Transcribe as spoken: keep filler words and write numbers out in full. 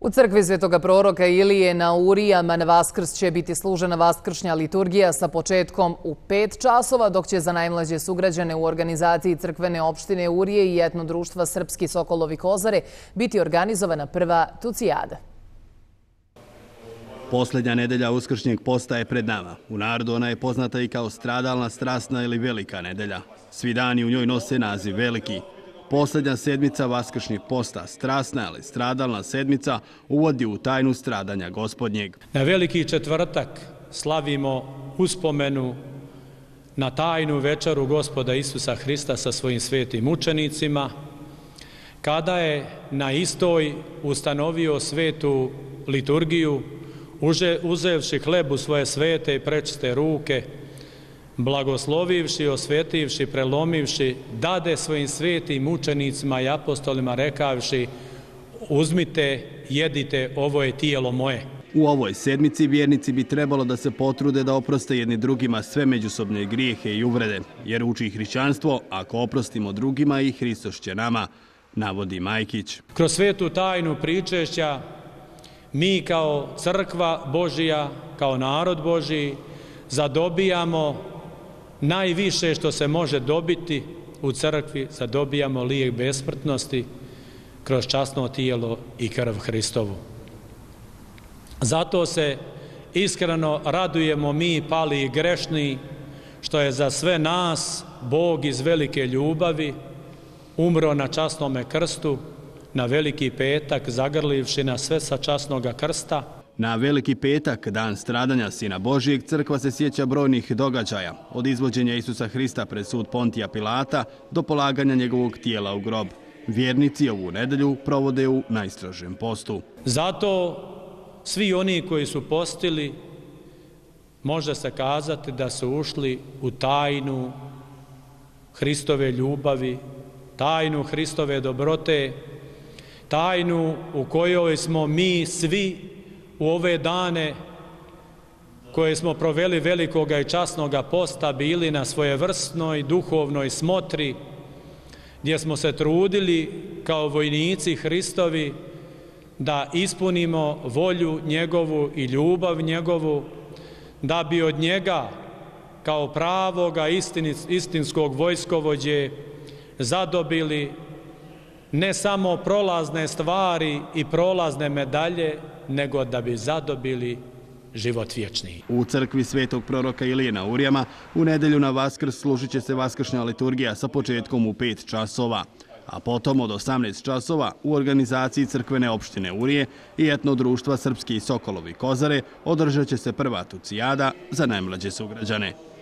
U crkvi Svetoga proroka Ilije na Urijama na Vaskrs će biti služena vaskršnja liturgija sa početkom u pet časova, dok će za najmlađe sugrađane u organizaciji crkvene opštine Urije i etno društva Srpski Sokolovi Kozare biti organizovana prva tucijada. Posljednja nedelja uskršnjeg posta je pred nama. U narodu ona je poznata i kao stradalna, strasna ili velika nedelja. Svi dani u njoj nose naziv veliki. Posljednja sedmica vaskršnjeg posta, strasna ali stradalna sedmica, uvodi u tajnu stradanja Gospodnjeg. Na veliki četvrtak slavimo uspomenu na tajnu večeru Gospoda Isusa Hrista sa svojim svetim učenicima, kada je na istoj ustanovio svetu liturgiju, uzevši hleb u svoje svete i prečiste ruke, blagoslovivši, osvetivši, prelomivši, dade svojim svetim učenicima i apostolima rekavši: uzmite, jedite, ovo je tijelo moje. U ovoj sedmici vjernici bi trebalo da se potrude da oproste jedni drugima sve međusobne grijehe i uvrede, jer uči hrišćanstvo: ako oprostimo drugima, i Hristos će nama, navodi Majkić. Kroz svetu tajnu pričešća mi kao crkva Božija, kao narod Božiji, zadobijamo najviše što se može dobiti u crkvi, zadobijamo lijek besmrtnosti kroz časno tijelo i krv Hristovu. Zato se iskreno radujemo mi, pali i grešni, što je za sve nas Bog iz velike ljubavi umro na časnome krstu, na veliki petak, zagrlivši nas sve sa časnoga krsta. Na veliki petak, dan stradanja Sina Božijeg, crkva se sjeća brojnih događaja, od izvođenja Isusa Hrista pred sud Pontija Pilata do polaganja njegovog tijela u grob. Vjernici ovu nedelju provode u najstrožem postu. Zato svi oni koji su postili, može se kazati da su ušli u tajnu Hristove ljubavi, tajnu Hristove dobrote, tajnu u kojoj smo mi svi u ove dane koje smo proveli velikoga i časnoga posta bili na svojevrsnoj duhovnoj smotri, gdje smo se trudili kao vojnici Hristovi da ispunimo volju njegovu i ljubav njegovu, da bi od njega kao pravoga istinskog vojskovođe zadobili ne samo prolazne stvari i prolazne medalje, nego da bi zadobili život vječni. U crkvi Svetog proroka Ilije na Urijama u nedelju na Vaskrs služit će se vaskršnja liturgija sa početkom u pet časova, a potom od osamnaest časova u organizaciji crkvene opštine Urije i etno društva Srpski Sokolovi Kozare održat će se prva tucijada za najmlađe sugrađane.